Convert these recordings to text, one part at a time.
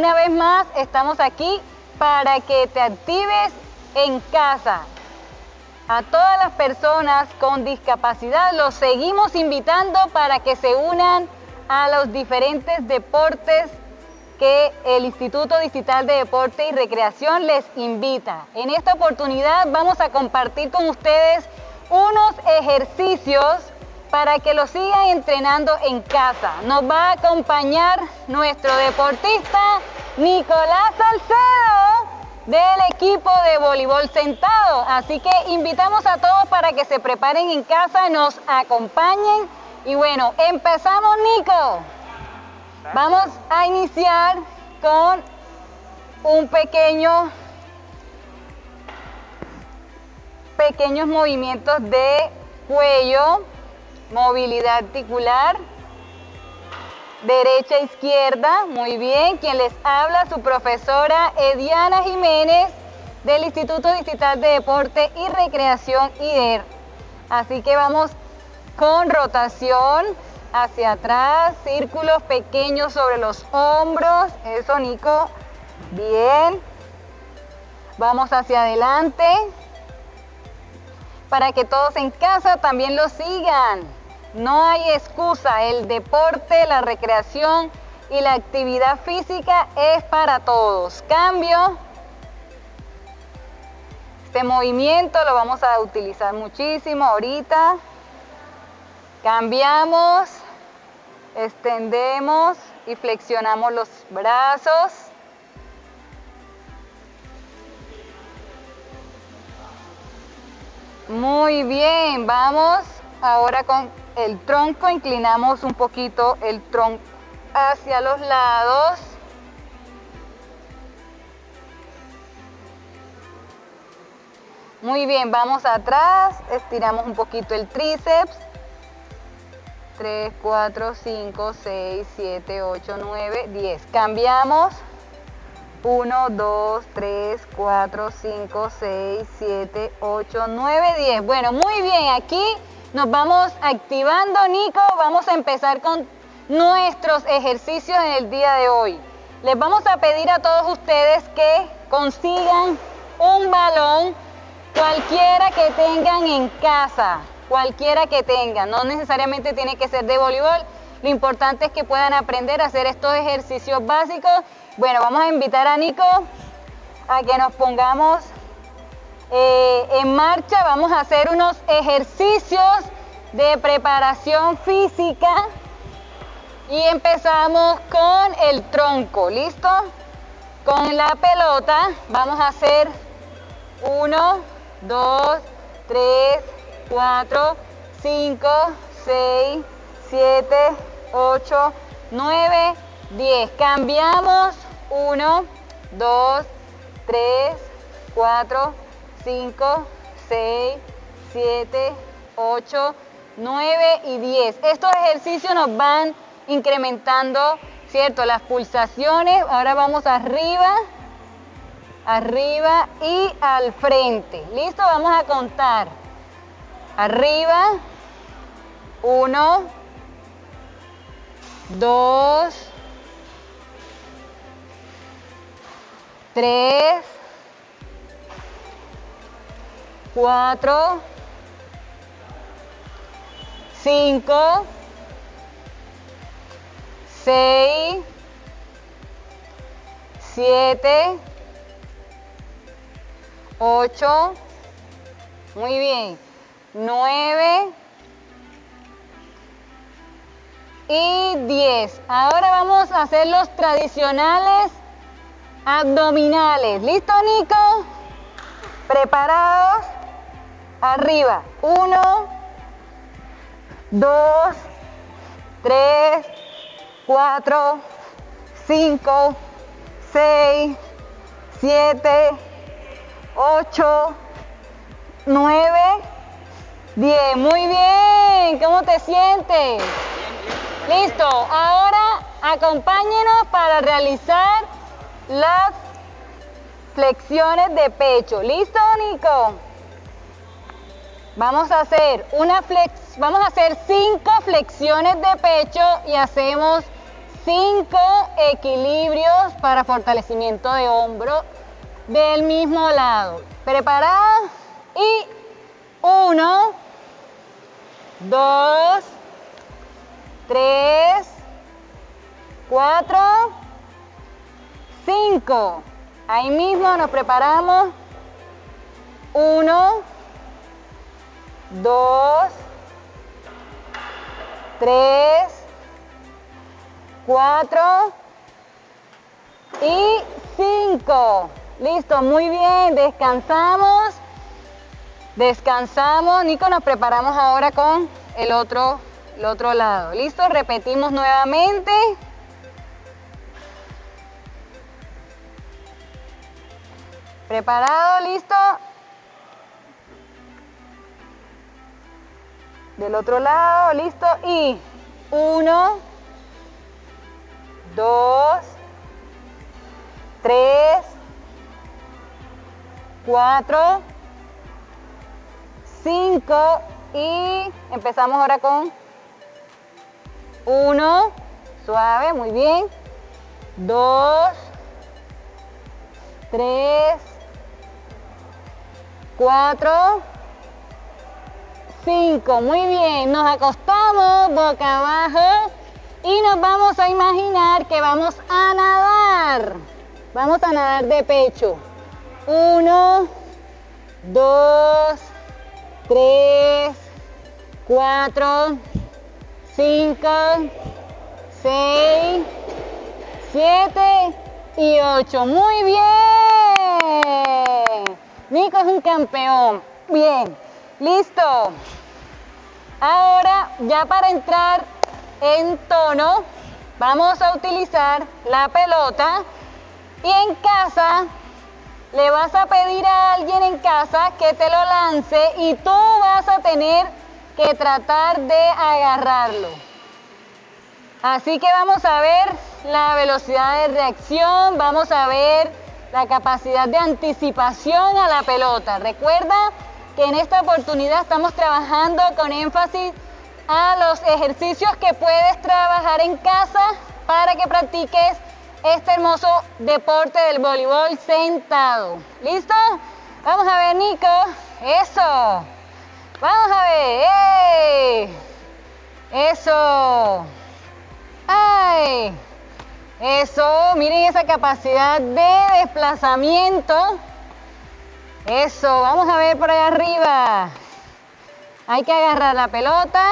una vez más estamos aquí para que te actives en casa. A todas las personas con discapacidad los seguimos invitando para que se unan a los diferentes deportes que el Instituto Distrital de Deporte y Recreación les invita. En esta oportunidad vamos a compartir con ustedes unos ejercicios para que los sigan entrenando en casa. Nos va a acompañar nuestro deportista Nicolás Salcedo del equipo de voleibol sentado. Así que invitamos a todos para que se preparen en casa, nos acompañen. Y bueno, empezamos, Nico. Vamos a iniciar con un pequeños movimientos de cuello, movilidad articular, derecha, izquierda. Muy bien. Quien les habla, su profesora Ediana Jiménez del Instituto Distrital de Deporte y Recreación IDER. Así que vamos con rotación hacia atrás, círculos pequeños sobre los hombros. Eso, Nico. Bien. Vamos hacia adelante para que todos en casa también lo sigan. No hay excusa. El deporte, la recreación y la actividad física es para todos. Cambio. Este movimiento lo vamos a utilizar muchísimo ahorita. Cambiamos, extendemos y flexionamos los brazos. Muy bien, vamos ahora con el tronco, inclinamos un poquito el tronco hacia los lados. Muy bien, vamos atrás, estiramos un poquito el tríceps. 3, 4, 5, 6, 7, 8, 9, 10. Cambiamos. 1, 2, 3, 4, 5, 6, 7, 8, 9, 10. Bueno, muy bien. Aquí nos vamos activando, Nico. Vamos a empezar con nuestros ejercicios en el día de hoy. Les vamos a pedir a todos ustedes que consigan un balón, cualquiera que tengan en casa. Cualquiera que tengan, no necesariamente tiene que ser de voleibol. Lo importante es que puedan aprender a hacer estos ejercicios básicos. Bueno, vamos a invitar a Nico a que nos pongamos en marcha. Vamos a hacer unos ejercicios de preparación física y empezamos con el tronco. ¿Listo? Con la pelota vamos a hacer 1, 2, 3, 4, 5, 6, 7, 8, 9, 10. Cambiamos. 1, 2, 3, 4, 5, 6, 7, 8, 9 y 10. Estos ejercicios nos van incrementando, ¿cierto?, las pulsaciones. Ahora vamos arriba, arriba y al frente. ¿Listo? Vamos a contar. Arriba, 1, 2, 3, 4, 5, 6, 7, 8, muy bien, 9 y 10. Ahora vamos a hacer los tradicionales abdominales. ¿Listo, Nico? ¿Preparados? Arriba. 1, 2, 3, 4, 5, 6, 7, 8, 9, 10. Muy bien. ¿Cómo te sientes? Listo. Ahora acompáñenos para realizar las flexiones de pecho. ¿Listo, Nico? Vamos a hacer 5 flexiones de pecho y hacemos 5 equilibrios para fortalecimiento de hombro del mismo lado. Preparada y 1, 2, 3, 4, 5. Ahí mismo nos preparamos. 1, 2, 3, 4 y 5. Listo, muy bien. Descansamos. Descansamos. Nico, nos preparamos ahora con el otro lado. Listo, repetimos nuevamente. Preparado, listo. Del otro lado, listo. Y 1, 2, 3, 4, 5 y empezamos ahora con 1, suave, muy bien. 2, 3, 4, 5, muy bien. Nos acostamos boca abajo y nos vamos a imaginar que vamos a nadar. Vamos a nadar de pecho. 1, 2, 3, 4, 5, 6, 7 y 8. Muy bien. Nico es un campeón. Bien, listo. Ahora, ya para entrar en tono, vamos a utilizar la pelota y en casa le vas a pedir a alguien en casa que te lo lance y tú vas a tener que tratar de agarrarlo. Así que vamos a ver la velocidad de reacción, vamos a ver la capacidad de anticipación a la pelota. Recuerda que en esta oportunidad estamos trabajando con énfasis a los ejercicios que puedes trabajar en casa para que practiques este hermoso deporte del voleibol sentado. ¿Listo? Vamos a ver, Nico. Eso. Vamos a ver. ¡Ey! Eso. ¡Ay! Eso. Miren esa capacidad de desplazamiento. Eso. Vamos a ver por allá arriba. Hay que agarrar la pelota.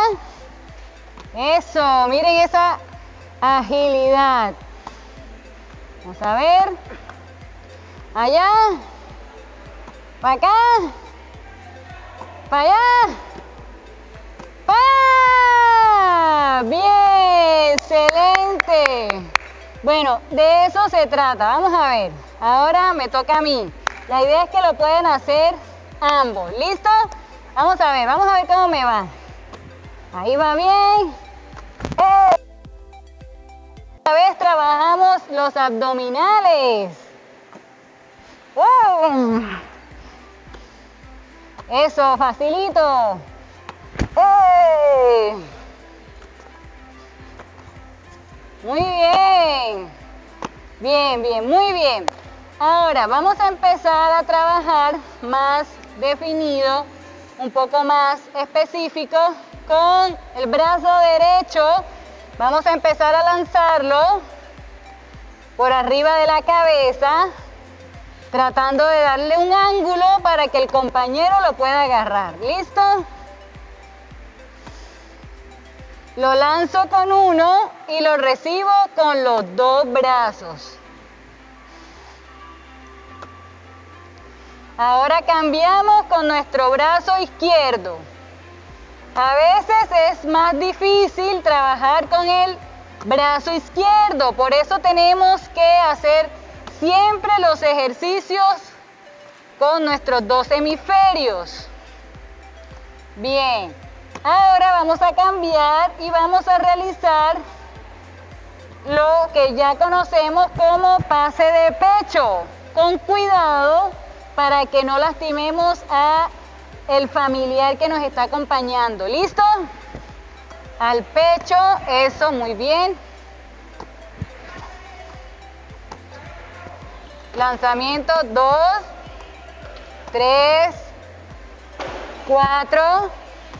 Eso. Miren esa agilidad. Vamos a ver. Allá. Para acá. Para allá. ¡Pah! Bien, excelente. Bueno, de eso se trata. Vamos a ver. Ahora me toca a mí. La idea es que lo pueden hacer ambos. ¿Listo? Vamos a ver cómo me va. Ahí va bien. Esta vez trabajamos los abdominales. ¡Wow! Eso, facilito. ¡Ey! Muy bien. Bien, bien, muy bien. Ahora vamos a empezar a trabajar más definido, un poco más específico con el brazo derecho. Vamos a empezar a lanzarlo por arriba de la cabeza, tratando de darle un ángulo para que el compañero lo pueda agarrar. ¿Listo? Lo lanzo con uno y lo recibo con los dos brazos. Ahora cambiamos con nuestro brazo izquierdo. A veces es más difícil trabajar con el brazo izquierdo, por eso tenemos que hacer siempre los ejercicios con nuestros dos hemisferios. Bien, ahora vamos a cambiar y vamos a realizar lo que ya conocemos como pase de pecho, con cuidado para que no lastimemos a el familiar que nos está acompañando. ¿Listo? Al pecho, eso, muy bien. Lanzamiento, 2, 3, 4,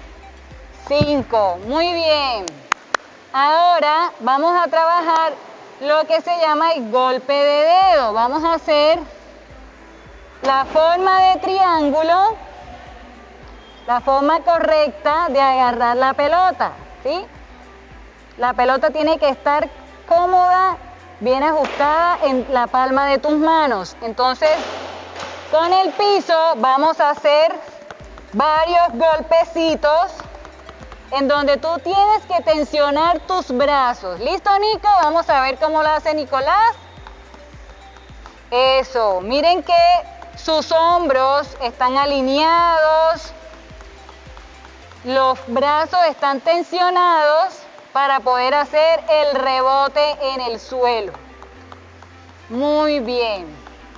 5. Muy bien. Ahora vamos a trabajar lo que se llama el golpe de dedo. Vamos a hacer la forma de triángulo, la forma correcta de agarrar la pelota, ¿sí? La pelota tiene que estar cómoda, bien ajustada en la palma de tus manos. Entonces, con el piso vamos a hacer varios golpecitos en donde tú tienes que tensionar tus brazos. ¿Listo, Nico? Vamos a ver cómo lo hace Nicolás. Eso, miren que sus hombros están alineados, los brazos están tensionados para poder hacer el rebote en el suelo. Muy bien.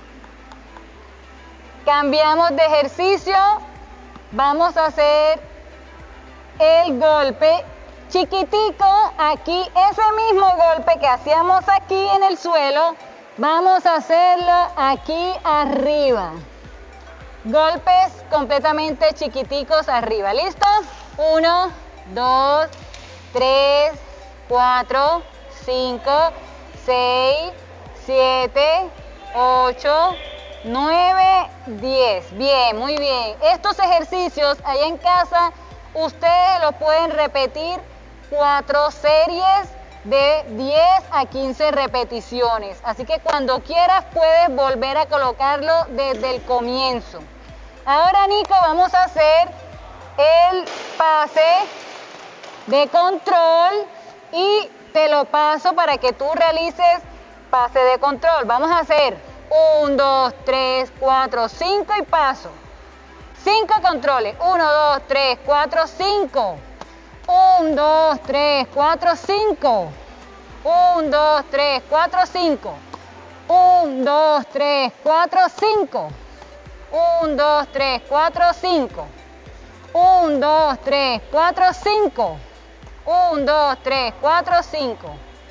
Cambiamos de ejercicio. Vamos a hacer el golpe chiquitico aquí, ese mismo golpe que hacíamos aquí en el suelo, vamos a hacerlo aquí arriba. Golpes completamente chiquiticos arriba. ¿Listo? 1, 2, 3, 4, 5, 6, 7, 8, 9, 10. Bien, muy bien. Estos ejercicios allá en casa ustedes los pueden repetir 4 series de 10 a 15 repeticiones. Así que cuando quieras puedes volver a colocarlo desde el comienzo. Ahora, Nico, vamos a hacer el pase de control y te lo paso para que tú realices pase de control. Vamos a hacer 1, 2, 3, 4, 5 y paso. 5 controles. 1, 2, 3, 4, 5. 1, 2, 3, 4, 5. 1, 2, 3, 4, 5. 1, 2, 3, 4, 5. 1, 2, 3, 4, 5. 1, 2, 3, 4, 5. 1, 2, 3, 4, 5.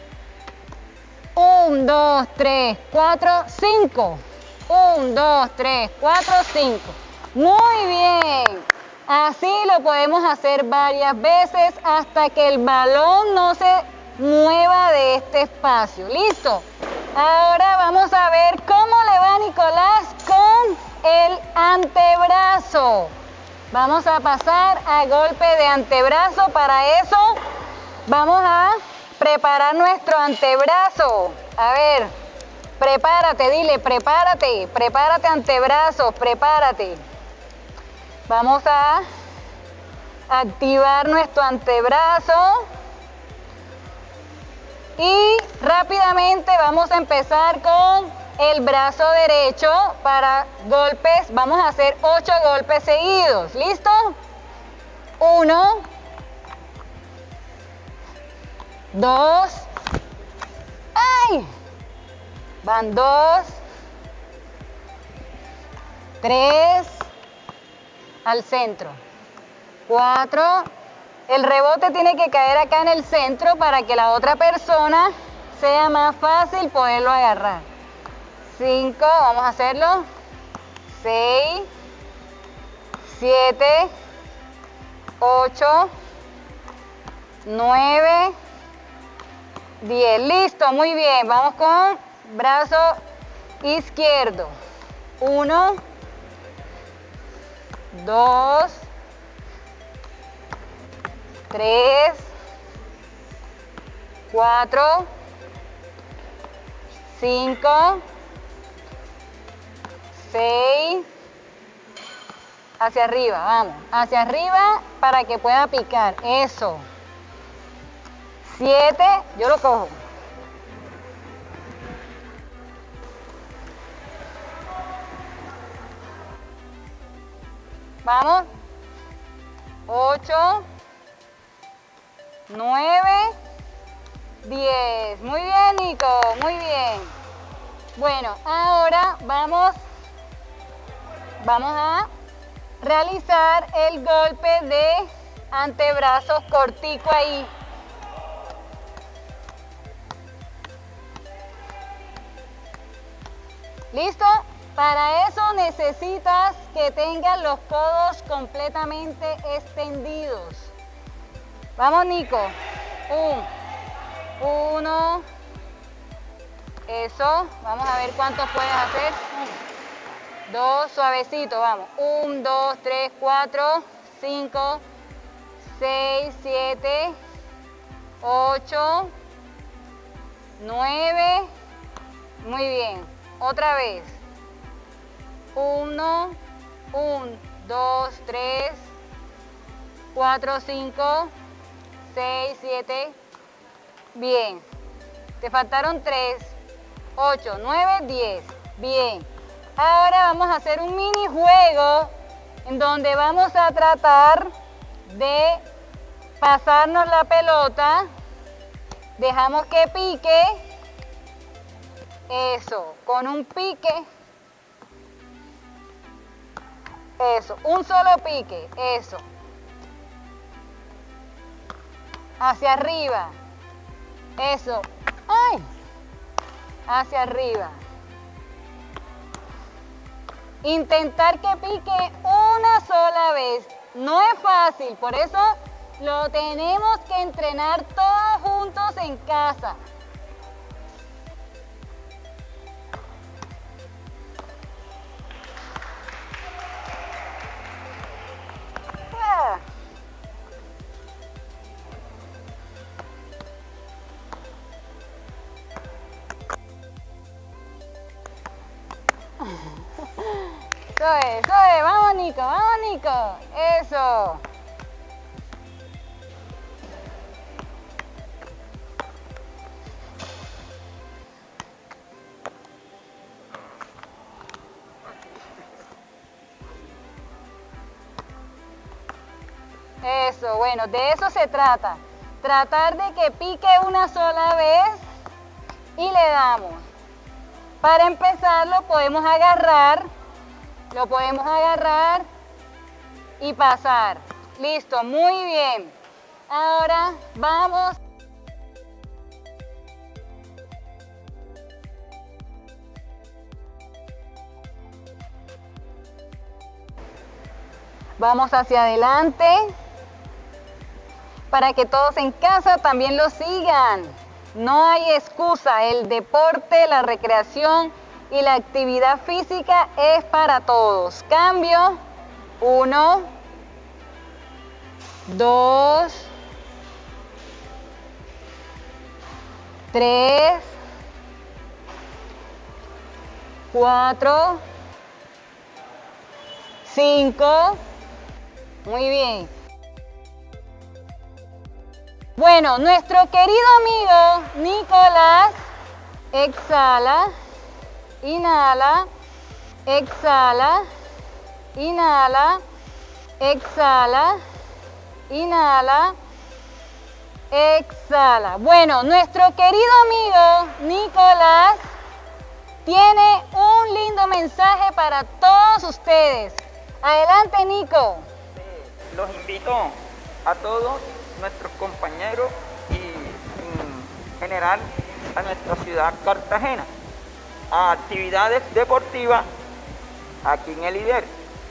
1, 2, 3, 4, 5. 1, 2, 3, 4, 5. Muy bien. Así lo podemos hacer varias veces hasta que el balón no se mueva de este espacio. ¿Listo? Ahora vamos a ver cómo le va a Nicolás con el antebrazo. Vamos a pasar a golpe de antebrazo. Para eso vamos a preparar nuestro antebrazo. A ver, prepárate, dile, prepárate, prepárate antebrazo, prepárate. Vamos a activar nuestro antebrazo y rápidamente vamos a empezar con el brazo derecho para golpes. Vamos a hacer 8 golpes seguidos. ¿Listo? 1, 2, ¡ay! Van 2, 3, al centro, 4, el rebote tiene que caer acá en el centro para que la otra persona sea más fácil poderlo agarrar. 5, vamos a hacerlo, 6, 7, 8, 9, 10. Listo, muy bien. Vamos con brazo izquierdo. 1, 2, 3, 4, 5, 6, hacia arriba, vamos, hacia arriba para que pueda picar, eso. 7, yo lo cojo. Vamos. 8, 9, 10. Muy bien, Nico, muy bien. Bueno, ahora vamos a realizar el golpe de antebrazos cortico ahí. ¿Listo? Para eso necesitas que tengas los codos completamente extendidos. Vamos, Nico. 1. Eso. Vamos a ver cuántos puedes hacer. 2, suavecito, vamos. 1, 2, 3, 4, 5, 6, 7, 8, 9. Muy bien. Otra vez. 1, 2, 3, 4, 5, 6, 7. Bien. Te faltaron 3, 8, 9, 10. Bien. Ahora vamos a hacer un minijuego en donde vamos a tratar de pasarnos la pelota. Dejamos que pique. Eso, con un pique. Eso, un solo pique. Eso. Hacia arriba. Eso. ¡Ay! Hacia arriba. Intentar que pique una sola vez. No es fácil, por eso lo tenemos que entrenar todos juntos en casa. Eso es, vamos Nico, eso. Eso, bueno, de eso se trata. Tratar de que pique una sola vez y le damos. Para empezar lo podemos agarrar y pasar. Listo, muy bien. Ahora vamos. Vamos hacia adelante para que todos en casa también lo sigan. No hay excusa, el deporte, la recreación y la actividad física es para todos. Cambio. 1, 2, 3, 4, 5. Muy bien. Bueno, nuestro querido amigo Nicolás, exhala, inhala, exhala, inhala, exhala, inhala, exhala. Bueno, nuestro querido amigo Nicolás tiene un lindo mensaje para todos ustedes. Adelante, Nico. Los invito a todos nuestros compañeros y en general a nuestra ciudad Cartagena a actividades deportivas aquí en el IDER.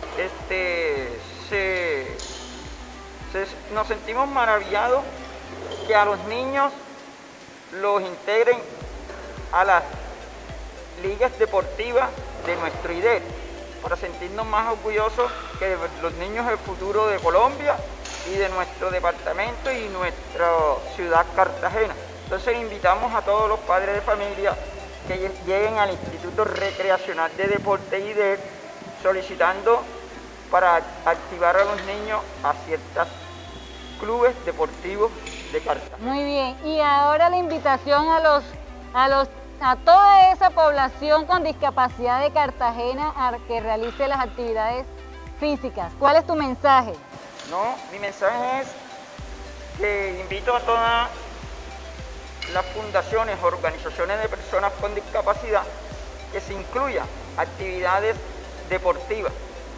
Nos sentimos maravillados que a los niños los integren a las ligas deportivas de nuestro IDER, para sentirnos más orgullosos que los niños del futuro de Colombia y de nuestro departamento y nuestra ciudad Cartagena. Entonces invitamos a todos los padres de familia que lleguen al Instituto Recreacional de Deporte IDER solicitando para activar a los niños a ciertos clubes deportivos de Cartagena. Muy bien, y ahora la invitación a toda esa población con discapacidad de Cartagena a que realice las actividades físicas. ¿Cuál es tu mensaje? No, mi mensaje es que invito a todas las fundaciones, organizaciones de personas con discapacidad que se incluyan actividades deportivas.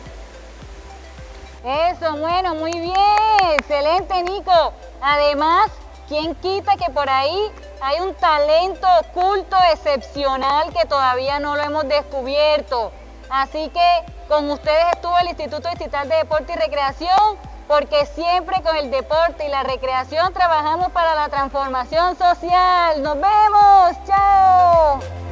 Eso, bueno, muy bien, excelente, Nico. Además, ¿quién quita que por ahí Hay un talento oculto excepcional que todavía no lo hemos descubierto. Así que con ustedes estuvo el Instituto Distrital de Deporte y Recreación, porque siempre con el deporte y la recreación trabajamos para la transformación social. ¡Nos vemos! ¡Chao!